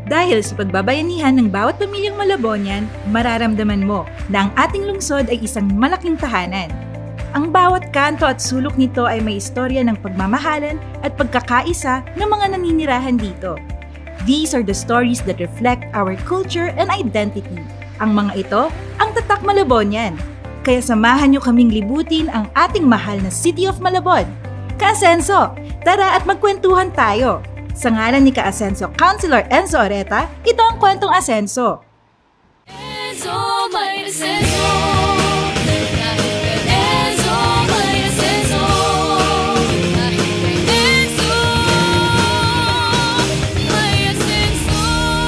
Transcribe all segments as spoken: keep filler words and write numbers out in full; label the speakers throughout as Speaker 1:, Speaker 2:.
Speaker 1: Dahil sa pagbabayanihan ng bawat pamilyang Malabonian, mararamdaman mo na ang ating lungsod ay isang malaking tahanan. Ang bawat kanto at sulok nito ay may istorya ng pagmamahalan at pagkakaisa ng mga naninirahan dito. These are the stories that reflect our culture and identity. Ang mga ito, ang tatak Malabonian. Kaya samahan niyo kaming libutin ang ating mahal na City of Malabon. Ka-Asenso, tara at magkwentuhan tayo! Sa ngalan ni Ka-Asenso Councilor Enzo Oreta, ito ang Kwentong Asenso. Enzo, may Asenso. Enzo, may Asenso. Enzo, may Asenso.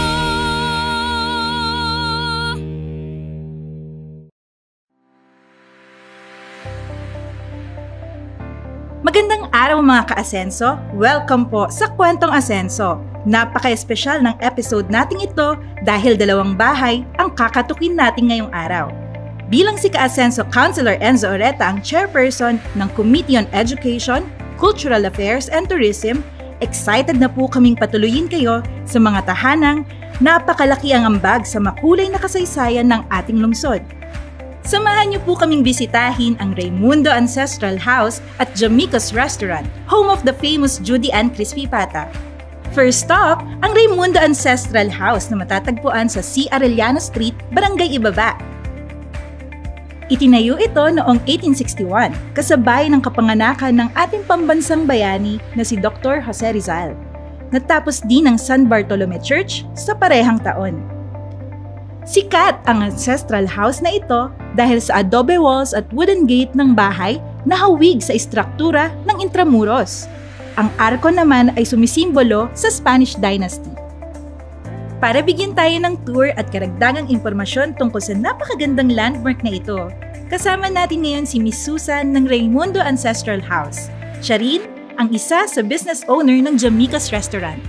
Speaker 1: Magandang araw mga Ka-Asenso! Welcome po sa Kwentong Asenso. Napaka-espesyal ng episode nating ito dahil dalawang bahay ang kakatukin natin ngayong araw. Bilang si Ka-Asenso Councilor Enzo Oreta ang chairperson ng Committee on Education, Cultural Affairs and Tourism, excited na po kaming patuloyin kayo sa mga tahanang napakalaki ang ambag sa makulay na kasaysayan ng ating lungsod. Samahan niyo po kaming bisitahin ang Raymundo Ancestral House at Jamico's Restaurant, home of the famous Judy and Crispy Pata. First stop, ang Raymundo Ancestral House na matatagpuan sa C. Arellano Street, Barangay Ibaba. Itinayo ito noong eighteen sixty-one, kasabay ng kapanganakan ng ating pambansang bayani na si Doctor Jose Rizal. Natapos din ang San Bartolome Church sa parehang taon. Sikat ang Ancestral House na ito dahil sa adobe walls at wooden gate ng bahay na hawig sa istruktura ng Intramuros. Ang arko naman ay sumisimbolo sa Spanish Dynasty. Para bigyan tayo ng tour at karagdagang impormasyon tungkol sa napakagandang landmark na ito, kasama natin ngayon si Miss Susan ng Raymundo Ancestral House. Siya rin ang isa sa business owner ng Jamico's Restaurant.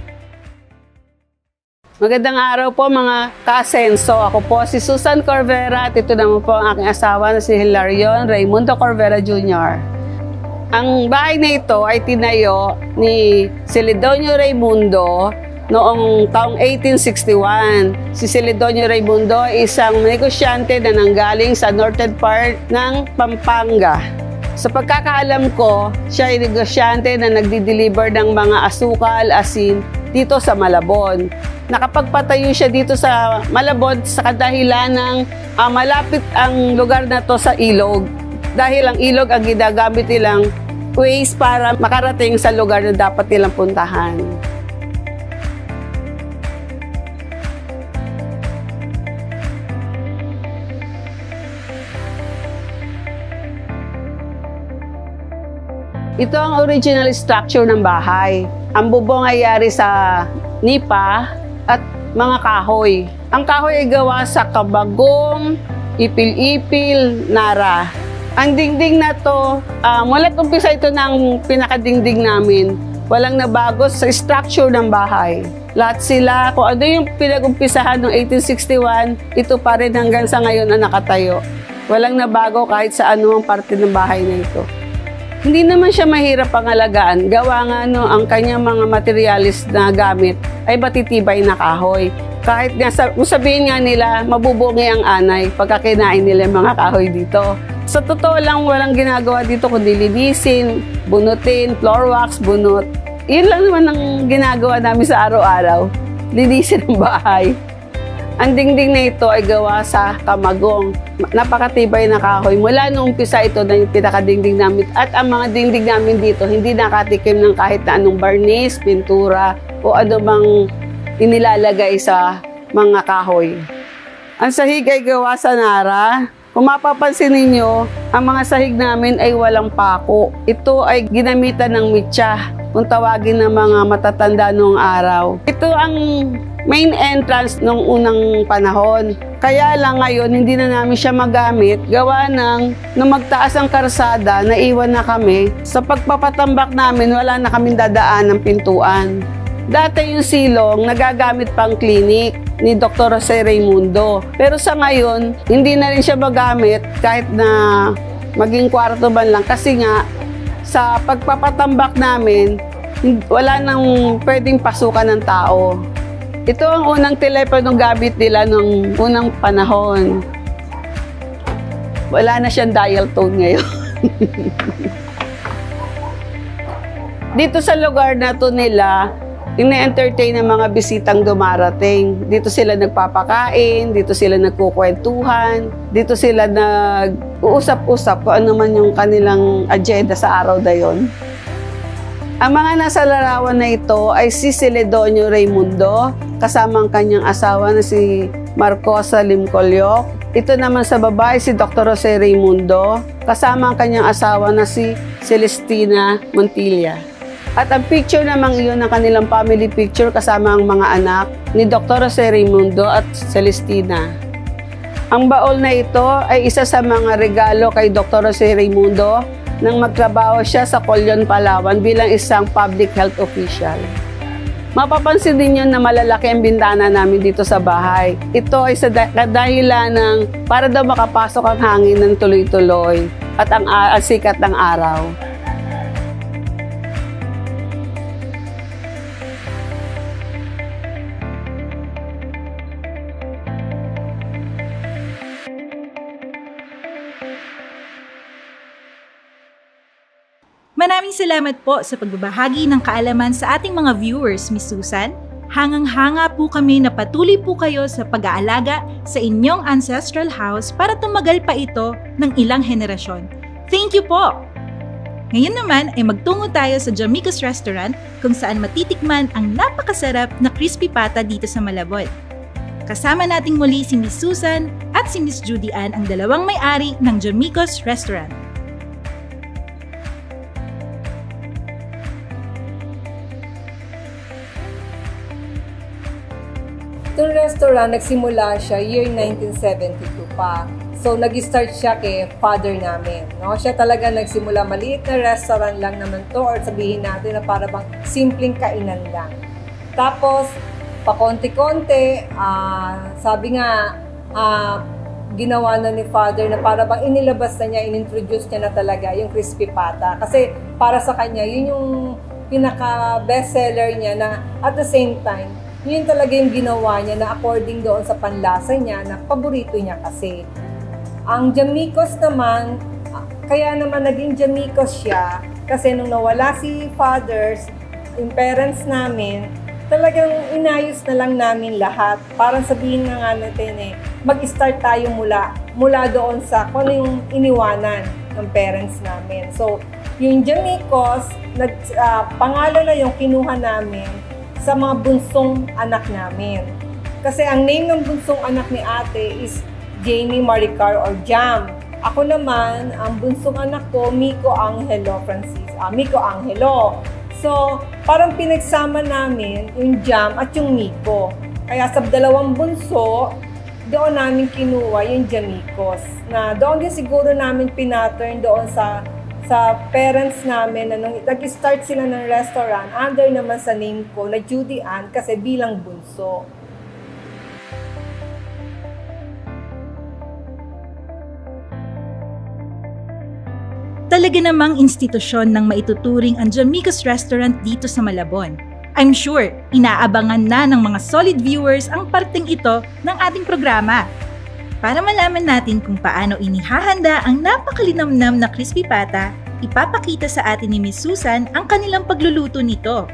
Speaker 2: Magandang araw po mga Ka-Asenso. Ako po si Susan Corvera at ito naman po ang aking asawa na si Hilarion Raymundo Corvera Junior Ang bahay na ito ay tinayo ni Celedonio Raymundo noong taong eighteen sixty-one. Si Celedonio Raymundo ay isang negosyante na nanggaling sa northern part ng Pampanga. Sa pagkakaalam ko, siya ay negosyante na nagdi-deliver ng mga asukal, asin dito sa Malabon. Nakapagpatayo siya dito sa Malabon sa kadahilan ng uh, malapit ang lugar na to sa ilog. Dahil ang ilog ang ginagamit nilang ways para makarating sa lugar na dapat nilang puntahan. Ito ang original structure ng bahay. Ang bubong ay yari sa nipa at mga kahoy. Ang kahoy ay gawa sa kabagong, ipil-ipil, nara. Ang dingding na to, uh, mula't umpisa ito ng pinakadingding namin. Walang nabago sa structure ng bahay. Lahat sila, kung ano yung pinag-umpisahan noong eighteen sixty-one, ito pa rin hanggang sa ngayon na nakatayo. Walang nabago kahit sa anumang parte ng bahay na ito. Hindi naman siya mahirap pangalagaan. Gawa nga no, ang kanyang mga materialis na gamit ay matitibay na kahoy. Kahit nga, kung sabihin nga nila, mabubungi ang anay pagka kinain nila yung mga kahoy dito. Sa totoo lang, walang ginagawa dito kundi linisin, bunutin, floor wax, bunot. Yun lang naman ang ginagawa namin sa araw-araw. Linisin ang bahay. Ang dingding na ito ay gawa sa kamagong. Napakatibay na kahoy. Mula noong umpisa ito na yung pinakadingding namin. At ang mga dingding namin dito, hindi nakatikim ng kahit na anong barnis, pintura, o ano bang inilalagay sa mga kahoy. Ang sahig ay gawa sa nara. Kung mapapansin ninyo, ang mga sahig namin ay walang pako. Ito ay ginamitan ng mitsa, kung tawagin ng mga matatanda noong araw. Ito ang main entrance nung unang panahon. Kaya lang ngayon, hindi na namin siya magamit. Gawa ng, nung magtaas ang karsada, naiwan na kami. Sa pagpapatambak namin, wala na kaming dadaan ng pintuan. Dati yung silong, nagagamit pang clinic ni Doctor Jose Raymundo. Pero sa ngayon, hindi na rin siya magamit kahit na maging kwarto man lang. Kasi nga, sa pagpapatambak namin, wala nang pwedeng pasukan ng tao. Ito ang unang teleponong gamit nila nung unang panahon. Wala na siyang dial tone ngayon. Dito sa lugar na to nila, ine-entertain ng mga bisitang dumarating. Dito sila nagpapakain, dito sila nagkukwentuhan, dito sila nag-uusap-usap kung ano man yung kanilang agenda sa araw na yon. Ang mga nasa larawan na ito ay si Celedonio Raymundo, kasama ang kanyang asawa na si Marcosa Limcolyok. Ito naman sa babae si Doctor Jose Raymundo, kasama ang kanyang asawa na si Celestina Montilla. At ang picture namang iyon ng kanilang family picture kasama ang mga anak ni Doctor Jose Raymundo at Celestina. Ang baol na ito ay isa sa mga regalo kay Doctor Jose Raymundo nang magtrabaho siya sa Colon, Palawan bilang isang public health official. Mapapansin din yun na malalaki ang bintana namin dito sa bahay. Ito ay sa kadahilan ng para daw makapasok ang hangin ng tuloy-tuloy at ang, ang sikat ng araw.
Speaker 1: Maraming salamat po sa pagbabahagi ng kaalaman sa ating mga viewers, Miss Susan. Hangang-hanga po kami na patuloy po kayo sa pag-aalaga sa inyong ancestral house para tumagal pa ito ng ilang henerasyon. Thank you po! Ngayon naman ay magtungo tayo sa Jamico's Restaurant kung saan matitikman ang napakasarap na crispy pata dito sa Malabon. Kasama nating muli si Miss Susan at si Miss Judy Ann, ang dalawang may-ari ng Jamico's Restaurant.
Speaker 3: Itong restaurant, nagsimula siya year nineteen seventy-two pa. So, nag-start siya kay father namin. No? Siya talaga nagsimula, maliit na restaurant lang naman to, or sabihin natin na para bang simpleng kainan lang. Tapos, pakonti-konti, uh, sabi nga, uh, ginawa na ni father na para bang inilabas na niya, inintroduce niya na talaga yung crispy pata. Kasi para sa kanya, yun yung pinaka-best seller niya na at the same time, yun talaga yung ginawa niya na according doon sa panlasa niya na paborito niya kasi. Ang Jamico's naman, kaya naman naging Jamico's siya kasi nung nawala si fathers, yung parents namin, talagang inayos na lang namin lahat. Parang sabihin na nga natin eh, mag-start tayo mula, mula doon sa kung ano yung iniwanan ng parents namin. So, yung Jamico's, nag, uh, pangalan na yung kinuha namin sa mga bunsong anak namin. Kasi ang name ng bunsong anak ni ate is Jamie Maricar or Jam. Ako naman, ang bunsong anak ko, Miko Angelo Francis. Ah, Miko Angelo. So, parang pinagsama namin yung Jam at yung Miko. Kaya sa dalawang bunso, doon namin kinuha yung Jamico's. Na doon din siguro namin pinattern doon sa sa parents namin na nung nag-start sila ng restaurant, under naman sa name ko na Judy Ann kasi bilang bunso.
Speaker 1: Talaga namang institusyon ng maituturing ang Jamico's Restaurant dito sa Malabon. I'm sure, inaabangan na ng mga solid viewers ang parteng ito ng ating programa. Para malaman natin kung paano inihahanda ang napakalinamnam na crispy pata, ipapakita sa atin ni Miss Susan ang kanilang pagluluto nito.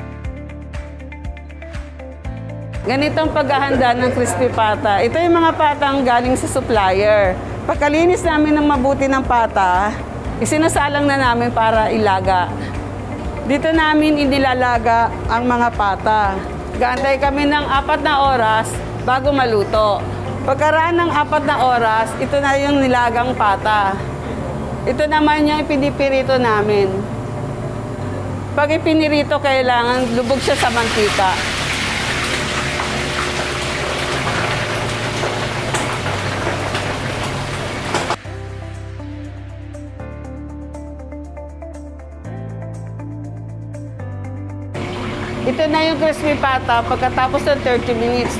Speaker 2: Ganitong paghahanda ng crispy pata. Ito yung mga patang galing sa supplier. Pagkalinis namin ng mabuti ng pata, isinasalang na namin para ilaga. Dito namin inilalaga ang mga pata. Gaantay kami ng apat na oras bago maluto. Pagkaraan ng apat na oras, ito na yung nilagang pata. Ito naman yung ipinipirito namin. Pag ipinirito, kailangan lubog siya sa mantika. Ito na yung crispy pata pagkatapos ng thirty minutes.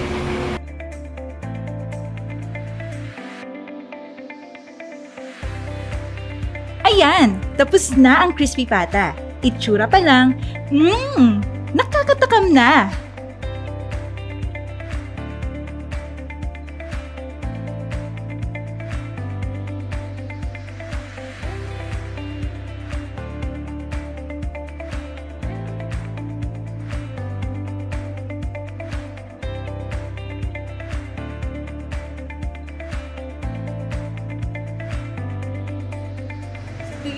Speaker 1: Ayan, tapos na ang crispy pata. Itsura pa lang, mmm, nakakatakam na.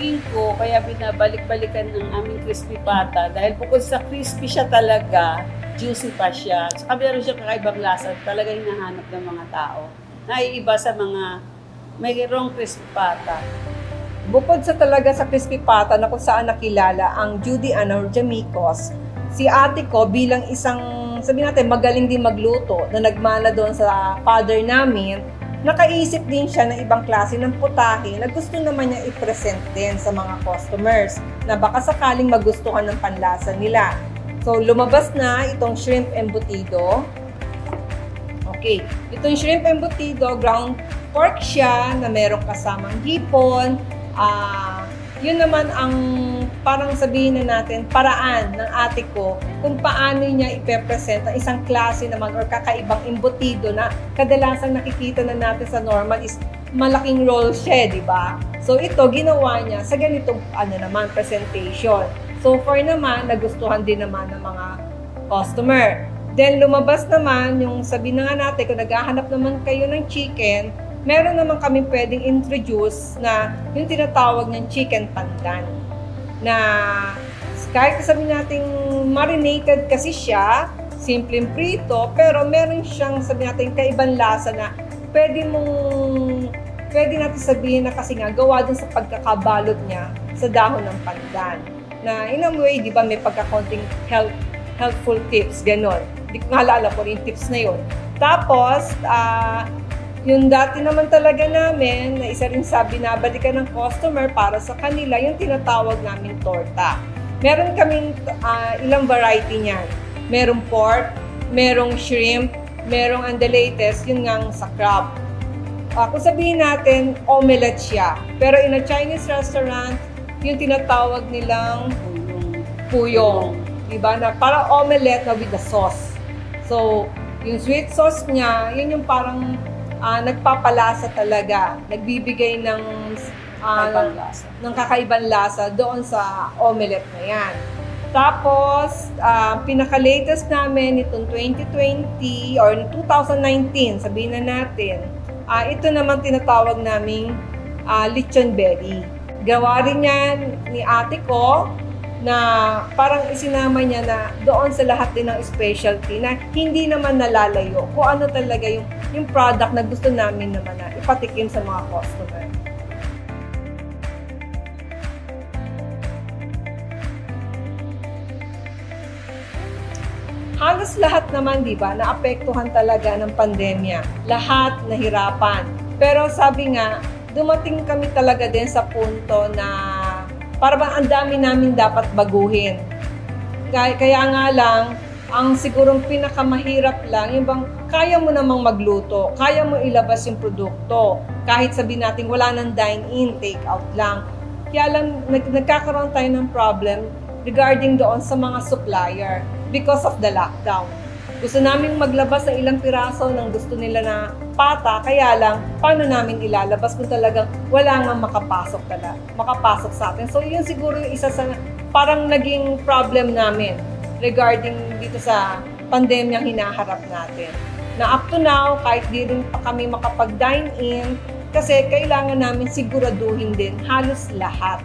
Speaker 2: tingin ko, kaya binabalik-balikan ng aming crispy pata dahil bukod sa crispy siya talaga, juicy pa siya. Saka meron siya kakaibang lasa, talaga hinahanap ng mga tao. Naiiba sa mga mayroong crispy pata.
Speaker 3: Bukod sa talaga sa crispy pata na kung saan nakilala ang Judy Ann or Jamicos, si ate ko bilang isang, sabihin natin, magaling din magluto na nagmana doon sa father namin, nakaisip din siya ng ibang klase ng putahe na gusto naman niya i-present din sa mga customers na baka sakaling magustuhan ng panlasa nila. So, lumabas na itong shrimp embutido. Okay, itong shrimp embutido, ground pork siya na merong kasamang hipon. Ah, yun naman ang parang sabihin na natin, paraan ng ate ko kung paano niya ipepresent ang isang klase naman or kakaibang embutido na kadalasan nakikita na natin sa normal is malaking roll siya, di ba? So ito, ginawa niya sa ganitong ano naman, presentation. So far naman, nagustuhan din naman ng mga customer. Then lumabas naman yung sabi na nga natin, kung naghahanap naman kayo ng chicken, meron naman kami pwedeng introduce na yung tinatawag ng chicken pandan. Na kahit sabi natin marinated kasi siya, simpleng prito, pero meron siyang sabi natin kaibang lasa na pwede mong, pwede natin sabihin na kasi nga gawa dun sa pagkakabalot niya sa dahon ng pandan. Na in a way, di ba, may pagkakonting health, helpful tips, ganon. Hindi ko nga alam po yung tips na yun. Tapos, ah, uh, yung dati naman talaga namin, na isa rin sa binabalikan ng customer para sa kanila, yung tinatawag namin torta. Meron kaming uh, ilang variety niyan. Merong pork, merong shrimp, merong and the latest, yun ngang sa crab. Uh, kung sabihin natin, omelette siya. Pero in a Chinese restaurant, yung tinatawag nilang puyong. Diba? Na parang omelette na with the sauce. So, yung sweet sauce niya, yun yung parang Uh, nagpapalasa talaga, nagbibigay ng, uh, ng kakaibang lasa doon sa omelette na yan. Tapos, uh, pinaka-latest namin itong twenty twenty or twenty nineteen, sabihin na natin, uh, ito naman tinatawag naming uh, lechon belly. Gawa rin yan ni ate ko na parang isinama niya na doon sa lahat din ng specialty na hindi naman nalalayo kung ano talaga yung, yung product na gusto namin naman na ipatikim sa mga customer. Halos lahat naman, di ba, naapektuhan talaga ng pandemya. Lahat nahirapan. Pero sabi nga, dumating kami talaga din sa punto na para bang ang dami namin dapat baguhin. Kaya, kaya nga lang, ang sigurong pinakamahirap lang, yung bang kaya mo namang magluto, kaya mo ilabas yung produkto, kahit sabihin natin wala nang dine-in, take-out lang. Kaya lang, nag, nagkakaroon tayo ng problem regarding doon sa mga supplier because of the lockdown. Gusto namin maglabas ng ilang piraso ng gusto nila na pata, kaya lang, paano namin ilalabas kung talagang wala nga makapasok talaga, makapasok sa atin. So, yun siguro yung isa sa parang naging problem namin regarding dito sa pandemyang hinaharap natin. Na up to now, kahit di rin pa kami makapag-dine in, kasi kailangan namin siguraduhin din halos lahat.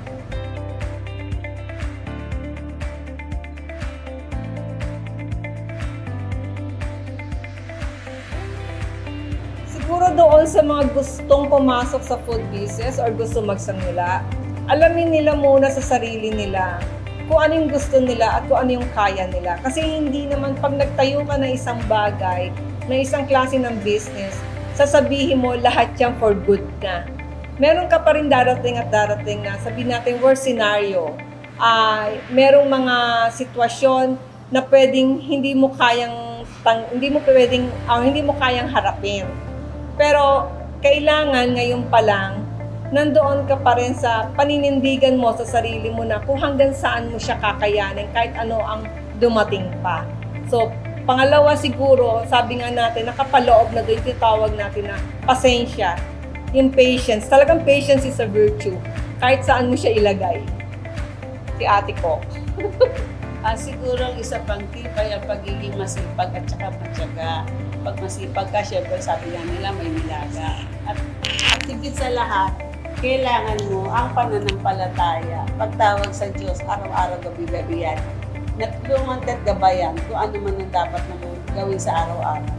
Speaker 3: Siguro doon sa mga gustong pumasok sa food business or gusto magsimula, alamin nila muna sa sarili nila kung ano yung gusto nila at kung ano yung kaya nila. Kasi hindi naman pag nagtayo ka ng isang bagay, ng isang klase ng business, sasabihin mo lahat yan for good na. Meron ka pa rin darating at darating na sabihin natin worst scenario. Uh, merong mga sitwasyon na pwedeng hindi mo kayang tang, hindi mo pwedeng uh, hindi mo kayang harapin. Pero kailangan ngayon pa lang, nandoon ka pa rin sa paninindigan mo sa sarili mo na kung hanggang saan mo siya kakayanin kahit ano ang dumating pa. So, pangalawa siguro, sabi nga natin, nakapaloob na doon yung tawag natin na pasensya, yung patience. Talagang patience is a virtue, kahit saan mo siya ilagay. Si ate ko.
Speaker 2: Ah, siguro ang isa pang tip ay ang pagiging masipag at saka matyaga. Pag masipag ka, syempre sabi nga nila may nilaga. At, at higit sa lahat, kailangan mo ang pananampalataya. Pagtawag sa Diyos, araw-araw, gabi-gabi yan. Natulungan at gabayan kung ano man ang dapat na gawin sa araw-araw.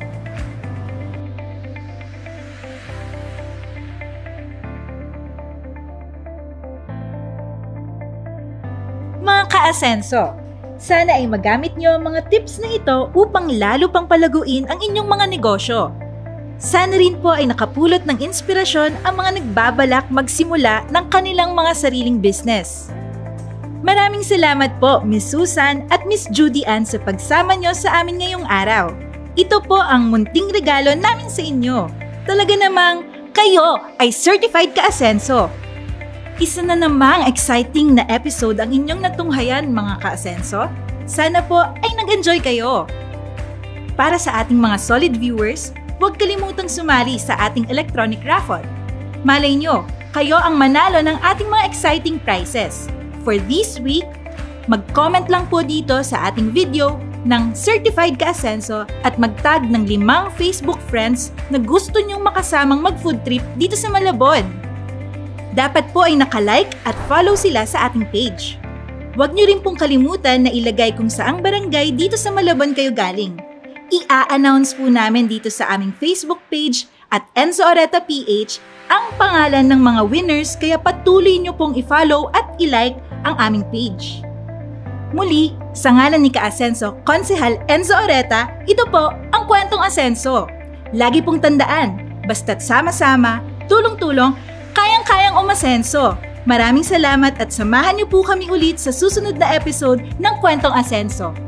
Speaker 1: Mga ka-Asenso, sana ay magamit nyo ang mga tips na ito upang lalo pang palaguin ang inyong mga negosyo. Sana rin po ay nakapulot ng inspirasyon ang mga nagbabalak magsimula ng kanilang mga sariling business. Maraming salamat po, Miss Susan at Miss Judy Ann sa pagsama nyo sa amin ngayong araw. Ito po ang munting regalo namin sa inyo. Talaga namang kayo ay Certified Ka-Asenso. Isa na namang exciting na episode ang inyong natunghayan, mga ka-Asenso. Sana po ay nag-enjoy kayo. Para sa ating mga solid viewers, huwag kalimutang sumali sa ating electronic raffle. Malay nyo, kayo ang manalo ng ating mga exciting prizes. For this week, mag-comment lang po dito sa ating video ng Certified Ka-Asenso at mag-tag ng limang Facebook friends na gusto nyong makasamang mag-food trip dito sa Malabon. Dapat po ay nakalike at follow sila sa ating page. Huwag nyo rin pong kalimutan na ilagay kung saang barangay dito sa Malabon kayo galing. I-a-announce po namin dito sa aming Facebook page at Enzo Oreta P H ang pangalan ng mga winners, kaya patuloy nyo pong i-follow at i-like ang aming page. Muli, sa ngalan ni Ka-Asenso, Konsehal Enzo Oreta, ito po ang Kwentong Asenso. Lagi pong tandaan, basta't sama-sama, tulong-tulong, kayang-kayang umasenso. Maraming salamat at samahan niyo po kami ulit sa susunod na episode ng Kwentong Asenso.